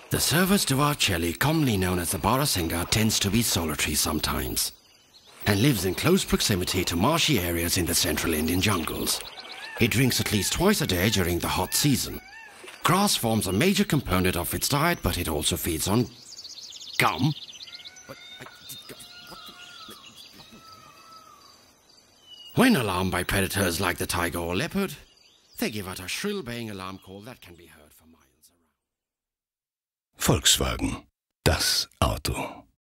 The Cervus duarcelli, commonly known as the barrasinga, tends to be solitary sometimes and lives in close proximity to marshy areas in the central Indian jungles. It drinks at least twice a day during the hot season. Grass forms a major component of its diet, but it also feeds on gum. When alarmed by predators like the tiger or leopard, they give out a shrill baying alarm call that can be heard for miles around. Volkswagen, das Auto.